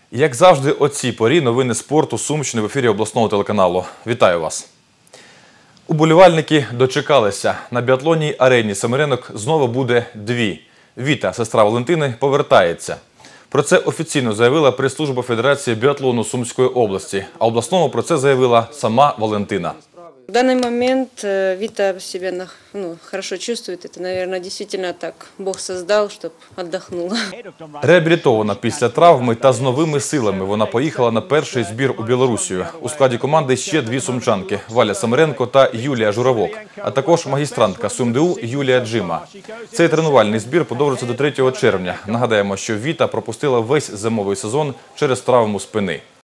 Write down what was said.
Як завжди, о цій порі новини спорту Сумщини в ефірі обласного телеканалу. Вітаю вас! Уболівальники дочекалися. На біатлонній арені Семеренок знову буде дві. Віта, сестра Валентини, повертається. Про це офіційно заявила прес-служба Федерації біатлону Сумської області. А обласному про це заявила сама Валентина. В данный момент Вита себя хорошо чувствует. Это, наверное, действительно так Бог создал, чтобы отдохнула. Реабілітована після травми та з новими силами вона поїхала на перший збір у Білорусію. У складі команди ще дві сумчанки – Валя Семеренко та Юлія Журавок, а також магістрантка СумДУ Юлія Джима. Цей тренувальний збір продовжиться до 3 червня. Нагадаємо, що Віта пропустила весь зимовий сезон через травму спини.